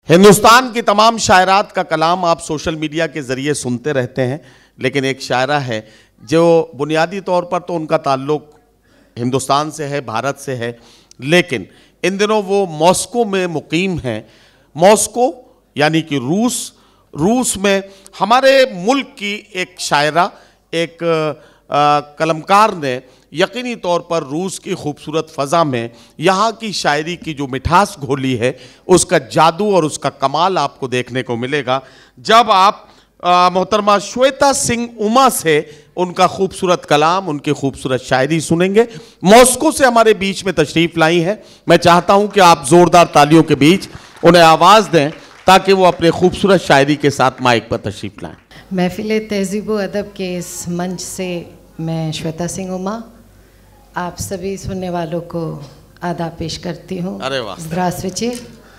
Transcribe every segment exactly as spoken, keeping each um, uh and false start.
हिंदुस्तान की तमाम शायरात का कलाम आप सोशल मीडिया के ज़रिए सुनते रहते हैं, लेकिन एक शायरा है जो बुनियादी तौर पर तो उनका ताल्लुक़ हिंदुस्तान से है, भारत से है, लेकिन इन दिनों वो मॉस्को में मुकीम हैं। मॉस्को यानी कि रूस रूस में हमारे मुल्क की एक शायरा, एक आ, कलमकार ने यकीनी तौर पर रूस की खूबसूरत फ़ज़ा में यहाँ की शायरी की जो मिठास घोली है, उसका जादू और उसका कमाल आपको देखने को मिलेगा जब आप मोहतरमा श्वेता सिंह उमा से उनका खूबसूरत कलाम, उनकी खूबसूरत शायरी सुनेंगे। मॉस्को से हमारे बीच में तशरीफ़ लाई हैं। मैं चाहता हूँ कि आप ज़ोरदार तालियों के बीच उन्हें आवाज़ दें ताकि वो अपने खूबसूरत शायरी के साथ माइक पर तशरीफ़ लाएँ। महफिल तहज़ीब व अदब के इस मंच से मैं श्वेता सिंह उमा आप सभी सुनने वालों को आदाब पेश करती हूँ। अरे वाह। ज़्रास्विचे।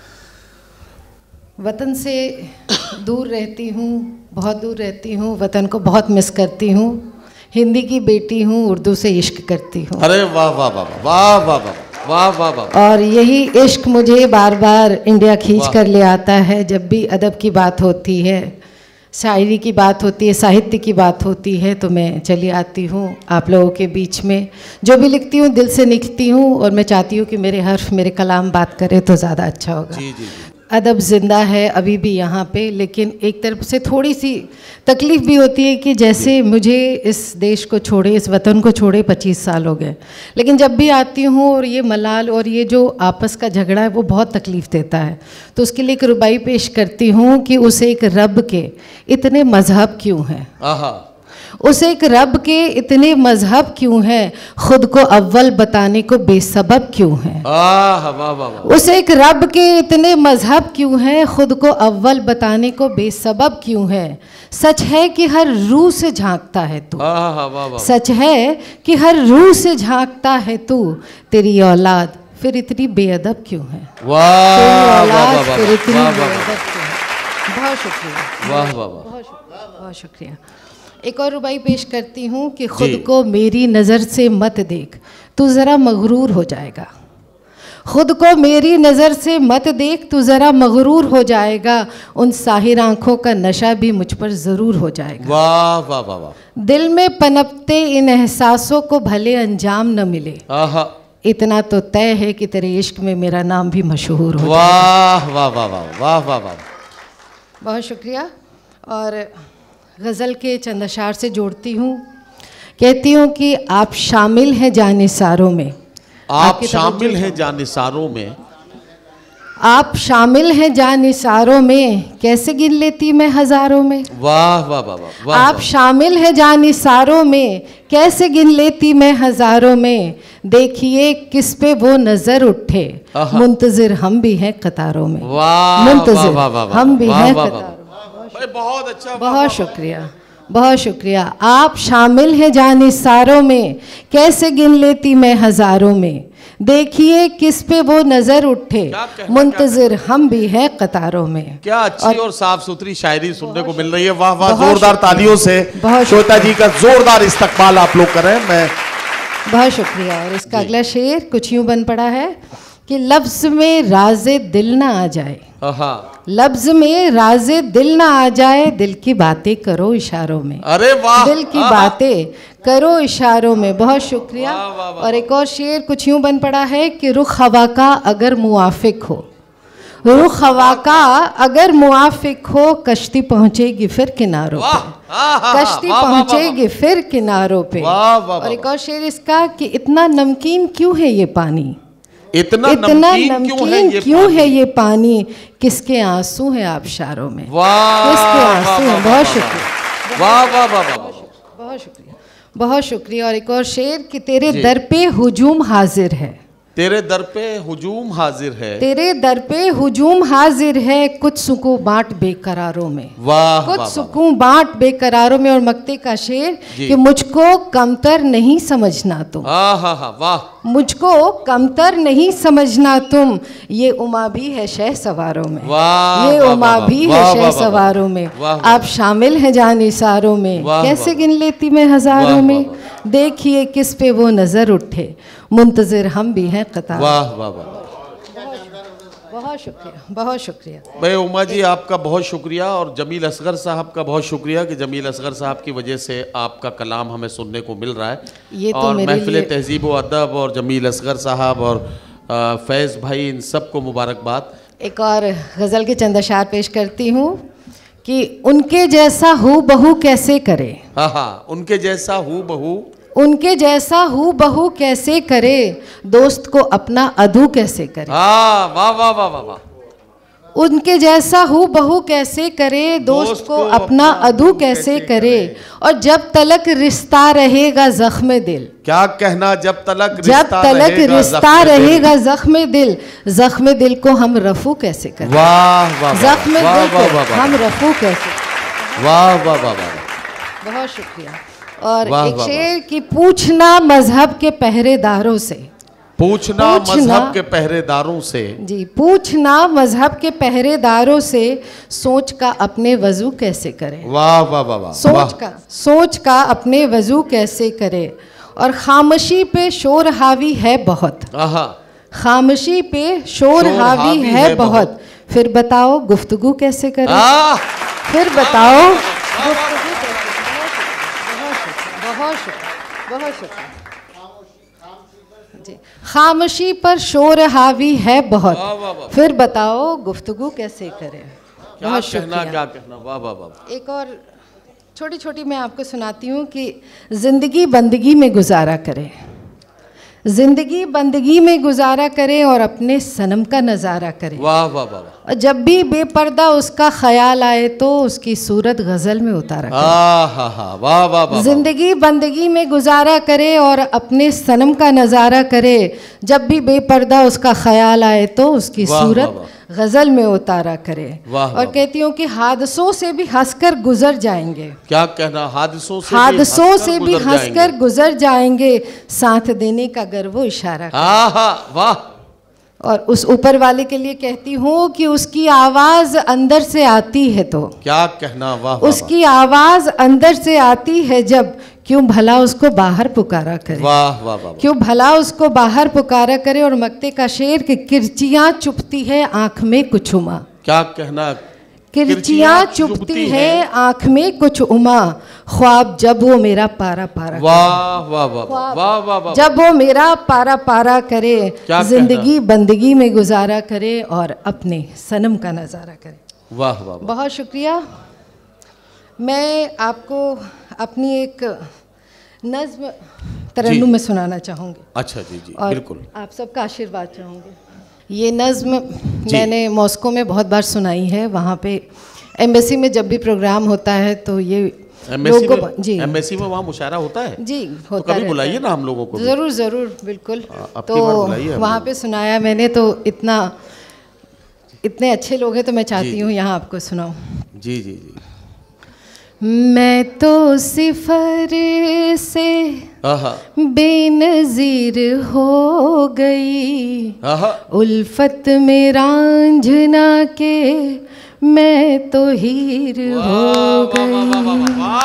वतन से दूर रहती हूँ, बहुत दूर रहती हूँ, वतन को बहुत मिस करती हूँ। हिंदी की बेटी हूँ, उर्दू से इश्क करती हूँ। अरे वाह वाह वाह वाह वाह वाह वाह वाह। और यही इश्क मुझे बार बार इंडिया खींच कर ले आता है। जब भी अदब की बात होती है, शायरी की बात होती है, साहित्य की बात होती है, तो मैं चली आती हूँ आप लोगों के बीच में। जो भी लिखती हूँ दिल से लिखती हूँ और मैं चाहती हूँ कि मेरे हर्फ, मेरे कलाम बात करे तो ज़्यादा अच्छा होगा। जी जी। अदब ज़िंदा है अभी भी यहाँ पे, लेकिन एक तरफ से थोड़ी सी तकलीफ़ भी होती है कि जैसे मुझे इस देश को छोड़े, इस वतन को छोड़े पच्चीस साल हो गए, लेकिन जब भी आती हूँ और ये मलाल और ये जो आपस का झगड़ा है वो बहुत तकलीफ़ देता है। तो उसके लिए एक रुबाई पेश करती हूँ कि उस एक रब के इतने मज़हब क्यों हैं, उस एक रब के इतने मज़हब क्यों हैं, खुद को अव्वल बताने को बेसबब क्यों हैं। उस एक रब के इतने मज़हब क्यों हैं, खुद को अव्वल बताने को बेसबब क्यों है। सच है कि हर रूह से झांकता है तू, सच है कि हर रूह से झांकता है तू, तेरी औलाद फिर इतनी बेअदब क्यों है। तेरी औलाद फिर इतनी बेअदब क्यों है। बहुत शुक्रिया, वाह वाह बहुत शुक्रिया। एक और रुबाई पेश करती हूँ कि खुद को मेरी नज़र से मत देख, तू ज़रा मगरूर हो जाएगा। खुद को मेरी नज़र से मत देख, तू ज़रा मगरूर हो जाएगा। उन साहिर आँखों का नशा भी मुझ पर ज़रूर हो जाएगा। वाह वाह वाह वाह। दिल में पनपते इन एहसासों को भले अंजाम न मिले, इतना तो तय है कि तेरे इश्क में मेरा नाम भी मशहूर हो। वाह वाह वाह वाह वाह वाह वाह। बहुत शुक्रिया। और गज़ल के चंद अशार से जोड़ती हूँ। कहती हूँ कि आप शामिल हैं जानिसारों में, आप शामिल हैं जानिसारों में, आप शामिल हैं जानिसारों में, कैसे गिन लेती मैं हज़ारों में। वाह वाह वाह वाह। आप शामिल हैं जानिसारों में, कैसे गिन लेती मैं हज़ारों में। देखिए किस पे वो नज़र उठे, मुंतज़िर हम भी हैं कतारों में। मुंतज़िर हम भी हैं कतारों में। बहुत अच्छा, बहुत शुक्रिया, बहुत शुक्रिया। आप शामिल हैं जानिसारों में, कैसे गिन लेती मैं हज़ारों में। देखिए किस पे वो नज़र उठे, मुंतज़िर हम भी हैं कतारों में। क्या अच्छी और, और साफ सुथरी शायरी सुनने को मिल रही है। वाह वाह। जोरदार तालियों से श्वेता जी का जोरदार इस्तकबाल आप लोग करें। मैं बहुत शुक्रिया। और इसका अगला शेर कुछ यूँ बन पड़ा है कि लफ्ज़ में राज़े दिल ना आ जाए, लफ्ज़ में राज़े दिल ना आ जाए, दिल की बातें करो इशारों में। अरे वाह। दिल की बातें करो इशारों में। बहुत शुक्रिया। और एक और शेर कुछ यूँ बन पड़ा है कि रुख हवा का अगर मुआफिक हो, रुख हवा का अगर मुआफिक हो, कश्ती पहुँचेगी फिर किनारों पे, कश्ती पहुँचेगी फिर किनारों पे। और एक और शेर इसका कि इतना नमकीन क्यों है ये पानी, इतना, इतना नमकीन क्यों है ये, क्यों है ये पानी, किसके आंसू हैं आबशारों में। वाह, किसके आंसू हैं। बहुत शुक्रिया, वाह वाह वाह, बहुत शुक्रिया, बहुत शुक्रिया। और एक और शेर कि तेरे दर पे हुजूम हाजिर है, तेरे दर पे हुजूम हाजिर है, तेरे दर पे हुजूम हाजिर है, कुछ सुकून बांट बेकरारों में। वाह, कुछ सुकून बांट बेकरारों में। और मक्ते का शेर कि मुझको कमतर नहीं समझना तुम, वाह, मुझको कमतर नहीं समझना तुम, ये उमा भी है शह सवारों में, ये उमा भी है शह सवारों में। आप शामिल हैं जानिसारों में, कैसे गिन लेती मैं हज़ारों में। देखिए किस पे वो नज़र उठे, मुंतज़िर हम भी हैं कतार। वाह वाह वाह। बहुत शुक्रिया, बहुत शुक्रिया भाई उमा जी, आपका बहुत शुक्रिया, और जमील असगर साहब का बहुत शुक्रिया कि जमील असगर साहब की वजह से आपका कलाम हमें सुनने को मिल रहा है। ये तो और मेरे महफिल लिए तहजीब व अदब और जमील असगर साहब और आ, फैज़ भाई, इन सबको मुबारकबाद। एक और गज़ल के चंद अशार पेश करती हूँ कि उनके जैसा हूँ बहू कैसे करे। हाँ हाँ, उनके जैसा हूँ बहू उनके जैसा हूँ बहू कैसे करे, दोस्त को अपना अधू कैसे करे। हाँ, वाह वाह वाह वाह वाह। उनके जैसा हूँ बहू कैसे करे, दोस्त को अपना अधू कैसे करे। और जब तलक रिश्ता रहेगा जख्म दिल, क्या कहना, जब तलक जब तलक रिश्ता रहेगा जख्म दिल, जख्म दिल को हम रफू कैसे करें। वाह वाह, जख्म दिल को हम रफू कैसे। वाह वाह वाह वाह, बहुत शुक्रिया। और एक शेर की, पूछना मजहब के पहरेदारों से, पूछना मजहब के पहरेदारों से, जी पूछना मजहब के पहरेदारों से, सोच का अपने वजू कैसे करें। वाह वाह वाह वाह, सोच का सोच का अपने वजू कैसे करे। और खामोशी पे शोर हावी है बहुत, खामोशी पे शोर हावी है बहुत, फिर बताओ गुफ्तगू कैसे करें। फिर बताओ गुफ्तगू कैसे। बहुत शुक्रिया, बहुत शुक्रिया जी। खामोशी पर शोर हावी है बहुत, फिर बताओ गुफ्तगू कैसे करें। बहुत शुक्रिया, क्या कहना, वाह वाह वाह। एक और छोटी छोटी मैं आपको सुनाती हूँ कि जिंदगी बंदगी में गुजारा करें, जिंदगी बंदगी में गुजारा करें और अपने सनम का नज़ारा करें। वाह वाह वाह। और जब भी बेपर्दा उसका ख्याल आए तो उसकी सूरत गजल में उतारा करें। वाह वाह वाह। जिंदगी बंदगी में गुजारा करे और अपने सनम का नज़ारा करे, जब भी बेपर्दा उसका ख्याल आए तो उसकी सूरत गजल में उतारा करे। और कहती हूँ कि हादसों से भी हंसकर गुजर जाएंगे। क्या कहना, हादसों से हादसों से भी हंसकर गुजर जाएंगे, साथ देने का अगर वो इशारा करे। वाह। और उस ऊपर वाले के लिए कहती हूँ कि उसकी आवाज अंदर से आती है तो, क्या कहना, वाह। उसकी आवाज अंदर से आती है जब, क्यों भला उसको बाहर पुकारा करे। वाह वाह वाह। क्यों भला उसको बाहर पुकारा करे। और मक्ते का शेर कि किरचियाँ चुपती है आंख में कुछ उमा। क्या कहना, किरचियाँ चुपती है आंख में कुछ उमा, ख्वाब जब वो मेरा पारा पारा। वाह वाह वाह वाह वाह। जब वो मेरा पारा पारा करे, जिंदगी बंदगी में गुजारा करे और अपने सनम का नज़ारा करे। वाह वाह। बहुत शुक्रिया। मैं आपको अपनी एक नज्म तरन्नुम में सुनाना चाहूँगी। अच्छा जी जी, बिल्कुल। आप सबका आशीर्वाद चाहूँगी। ये नज्म मैंने मॉस्को में बहुत बार सुनाई है, वहाँ पे एम्बेसी में जब भी प्रोग्राम होता है तो ये एम्बेसी में, जी एम्बेसी में वहाँ मुशायरा होता है जी, होता तो कभी बुलाइए ना हम लोगों को। ज़रूर ज़रूर, बिल्कुल। तो वहाँ पे सुनाया मैंने, तो इतना इतने अच्छे लोग हैं तो मैं चाहती हूँ यहाँ आपको सुनाऊँ। जी जी जी। मैं तो सिफर से बेनज़ीर हो गई, उल्फत में रांझना के मैं तो हीर हो गई।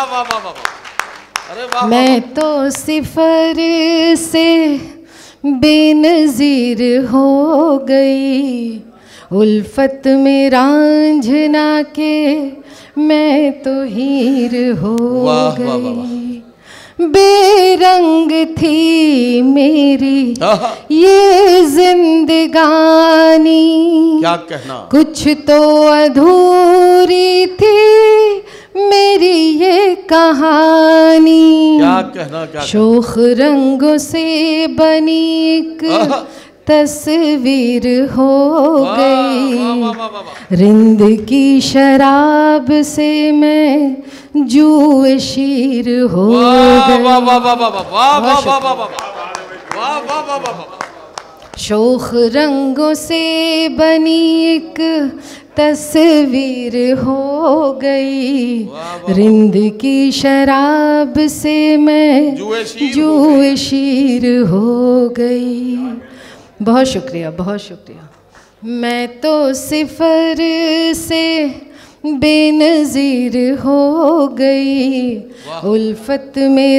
मैं तो सिफर से बेनज़ीर हो गई, उल्फत में रांझना के मैं तो हीर हो गई। बेरंग थी मेरी ये जिंदगानी, क्या कहना, कुछ तो अधूरी थी मेरी ये कहानी। क्या कहना, क्या शोख रंगों से बनी एक तस्वीर हो गई, रिंद की शराब से मैं जुए शीर हो गई। शोख रंगों से बनी एक तस्वीर हो गई, रिंद की शराब से मैं जुए शीर हो गई। बहुत शुक्रिया, बहुत शुक्रिया। मैं तो सिफर से बेनज़ीर हो गई, उल्फत में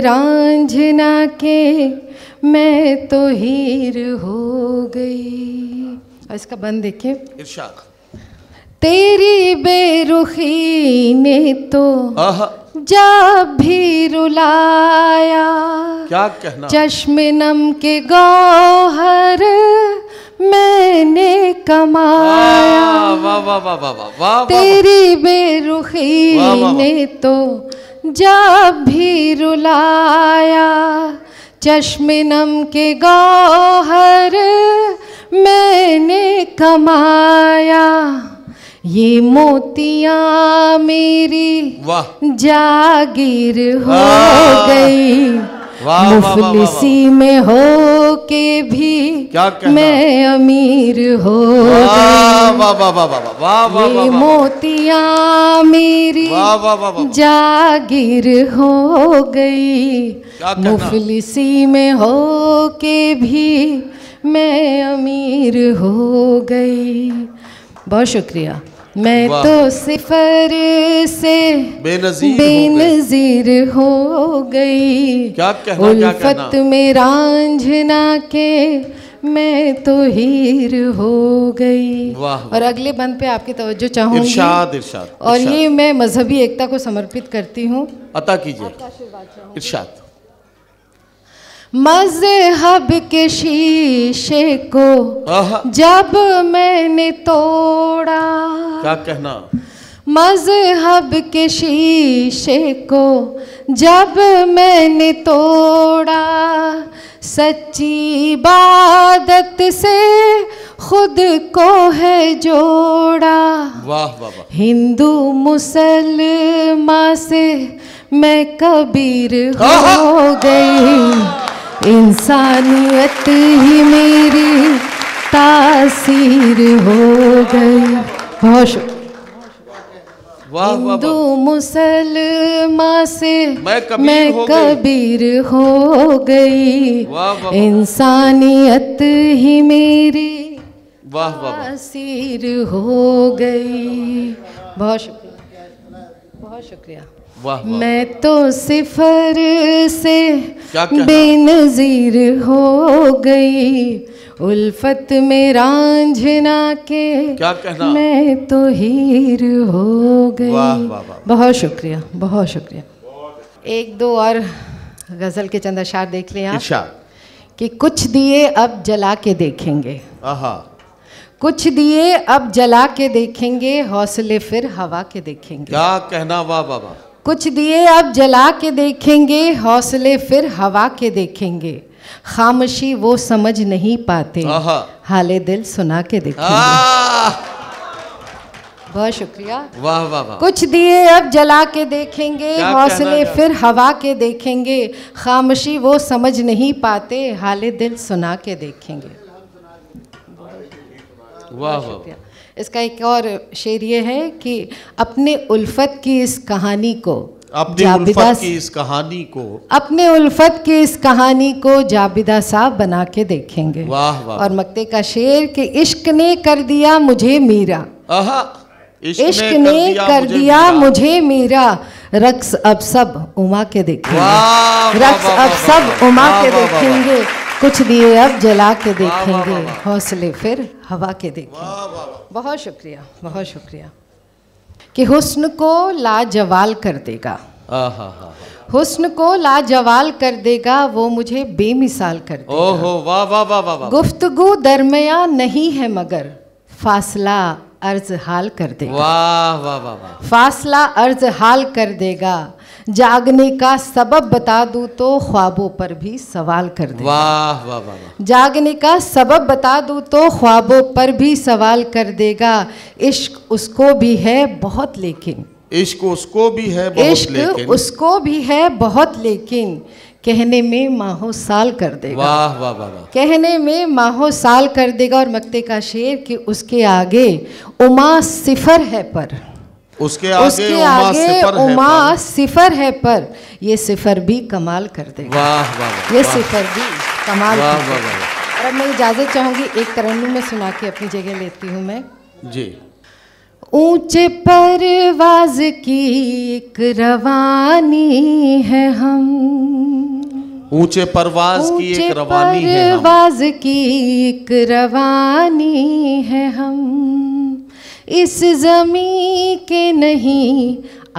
रांझना के मैं तो हीर हो गई। और इसका बंद देखिए। इरशाद। तेरी बेरुखी ने तो आहा, जब भी रुलाया, क्या कहना, चश्मे नम के गौहर मैंने कमाया। वाह वाह वाह वाह वाह वाह। तेरी बेरुखी वाह, वाह, वाह। ने तो जब भी रुलाया, चश्मे नम के गौहर मैंने कमाया। ये मोतियां मेरी वाह जागीर हो वाह, गई, वाह, मुफलिसी में हो के भी क्या कहना, मैं अमीर हो गई। वाह वाह वाह वाह वाह वाह वाह ये वाह, मोतियां मेरी वाह वाह वाह वाह, जागीर हो गई, क्या कहना, मुफलिसी में हो के भी मैं अमीर हो गई। बहुत शुक्रिया। मैं वाह। तो सिफर से बेनज़ीर बेनज़ीर हो गई, क्या कहना, क्या उल्फत कहना, में रांझना के मैं तो हीर हो गई। वाह। और अगले बंद पे आपकी तवज्जो चाहूंगी। इरशाद इरशाद। और इरशाद। ये मैं मजहबी एकता को समर्पित करती हूँ। अता कीजिए। इरशाद। मज़हब के शीशे को आहा, जब मैंने तोड़ा, क्या कहना, मज़हब के शीशे को जब मैंने तोड़ा, सच्ची इबादत से खुद को है जोड़ा। वाह वाह वाह, हिंदू मुसलमान से मैं कबीर हो गई, इंसानियत ही मेरी तासीर हो गई। बहुत शुक्रिया। वाह वाह हिंदू वाह, मुसलमान से मैं कबीर मैं हो गई। कबीर हो गई, वाह वाह वाह, इंसानियत ही मेरी वाह वाह वाह, तासीर हो गई। बहुत शुक्रिया, बहुत शुक्रिया। वाह वाह, मैं तो सिफर से क्या कहना, बेनज़ीर हो गई, उल्फत में रांझना के क्या कहना, मैं तो हीर हो गई। वाह वाह वाह, बहुत शुक्रिया, बहुत शुक्रिया। एक दो और गज़ल के चंद अशार देख लें आप। इरशाद। कि कुछ दिए अब जला के देखेंगे, आहा, कुछ दिए अब जला के देखेंगे, हौसले फिर हवा के देखेंगे। क्या कहना, वाह वाह वाह, कुछ दिए अब जला के देखेंगे, हौसले फिर हवा के देखेंगे, खामोशी वो समझ नहीं पाते, आहा, हाले दिल सुना के देखेंगे। आह, बहुत शुक्रिया। वाह वाह वाह, कुछ दिए अब जला के देखेंगे, क्या हौसले कहना, क्या? फिर हवा के देखेंगे, खामोशी वो समझ नहीं पाते, हाले दिल सुना के देखेंगे। वाह वाह, इसका एक और शेर ये है कि अपने उल्फत की इस कहानी को, अपनी उल्फत की इस कहानी को, अपने उल्फत की इस कहानी को जाबिदा साहब बना के देखेंगे। वाह वाह, और मक्ते का शेर कि इश्क ने कर दिया मुझे मीरा, आहा, इश्क ने कर दिया मुझे मीरा, रक्स अब सब उमा के देखेंगे, वाह, रक्स वाह, अब वाह, सब वाह, उमा वाह, के वाह, वाह, देखेंगे, कुछ दिए अब जला के वाह, वाह, देखेंगे, वाह, वाह। हौसले फिर हवा के देखेंगे। वाह वाह, बहुत शुक्रिया, बहुत शुक्रिया। कि हुस्न को लाजवाल कर देगा, आहा हा, हुस्न को लाजवाल कर देगा, वो मुझे बेमिसाल कर देगा। ओहो, वाह वाह वाह वाह वाह, गुफ्तगू दरमिया नहीं है मगर फासला अर्ज हाल कर देगा, वाह वाह वाह वाह, फासला अर्ज हाल कर देगा, जागने का सबब बता दूं तो ख्वाबों पर भी सवाल कर देगा, वाह वाह वाह वाह, जागने का सबब बता दूं तो ख्वाबों पर भी सवाल कर देगा, इश्क उसको भी है बहुत लेकिन, इश्क उसको भी है बहुत इश्क लेकिन, उसको भी है बहुत लेकिन, कहने में माहो साल कर देगा, वाह वाह वाह वाह, कहने में माहो साल कर देगा। और मक्ते का शेर कि उसके आगे उमा सिफर है पर, उसके आगे उसके उमा आगे सिफर है उमा पर, सिफर है पर, ये सिफर भी कमाल कर देगा, वाह वाह वाह, ये वाह, सिफर भी कमाल वाह कर वाह देगा। वाह, और अब मैं इजाज़त चाहूँगी, एक तरन्नुम में सुना के अपनी जगह लेती हूँ मैं। जी। ऊंचे परवाज की एक रवानी है हम, ऊंचे परवाज की ऊंचे एक रवानी है हम, परवाज की एक रवानी है हम, इस ज़मीं के नहीं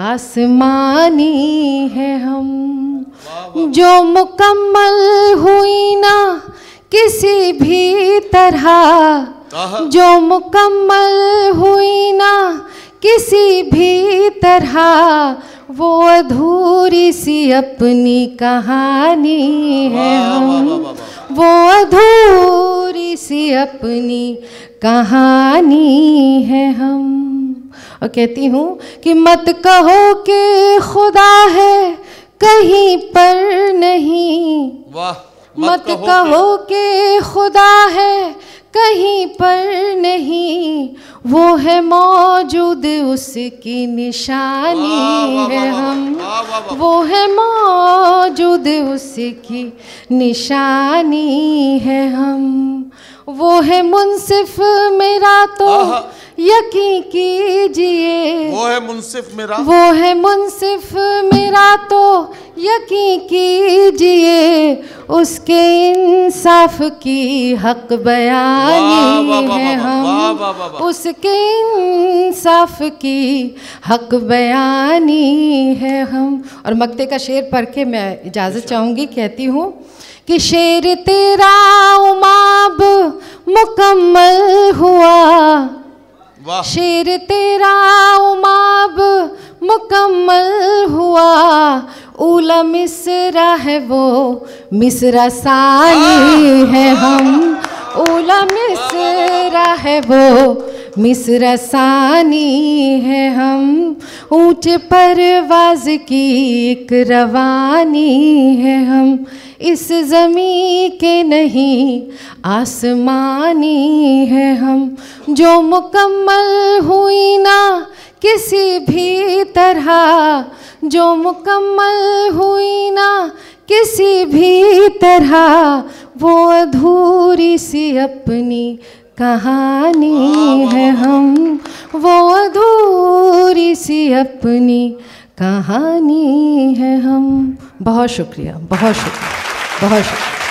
आसमानी है हम, जो मुकम्मल हुई ना किसी भी तरह, जो मुकम्मल हुई ना किसी भी तरह, वो अधूरी सी अपनी कहानी है हम, वो अधूरी सी अपनी कहानी है हम। और कहती हूँ कि मत कहो कि खुदा है कहीं पर नहीं, वाह, मत कहो कि खुदा है कहीं पर नहीं, वो है मौजूद उसकी निशानी है हम, वो है मौजूद उसकी निशानी है हम, वो है मुनसिफ मेरा तो यकीन कीजिए, वो है मुनसिफ मेरा, वो है मुनसिफ मेरा तो यकीन कीजिए, उसके इंसाफ की हक बयानी है हम, उसके इंसाफ की हक बयानी है हम। और मक्ते का शेर पढ़ के मैं इजाज़त चाहूँगी। कहती हूँ कि शेर तेरा उमाब मुकम्मल हुआ, शेर तेरा उमाब मुकम्मल हुआ, ऊला मिसरा है वो मिसरा सानी है हम, ऊला मिसरा है वो मिसरा सानी है हम, ऊंचे परवाज की एक रवानी है हम, इस ज़मीं के नहीं आसमानी है हम, जो मुकम्मल हुई ना किसी भी तरह, जो मुकम्मल हुई ना किसी भी तरह, वो अधूरी सी अपनी कहानी है हम, वो अधूरी सी अपनी कहानी है हम। बहुत शुक्रिया, बहुत शुक्रिया, बहुत शुक्रिया।